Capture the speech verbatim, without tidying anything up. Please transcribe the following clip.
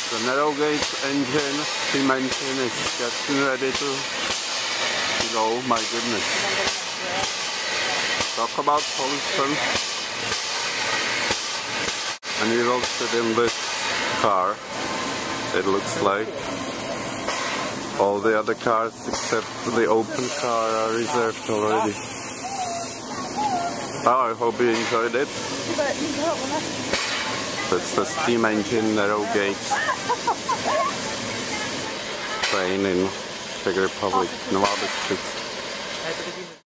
The narrow gauge engine, steam engine is getting ready to, to go. My goodness. Talk about pollution. And we will sit in this car, it looks like. All the other cars except the open car are reserved already. Oh, I hope you enjoyed it. That's the steam engine narrow gauge train in Czech Republic, Nova Bystrice.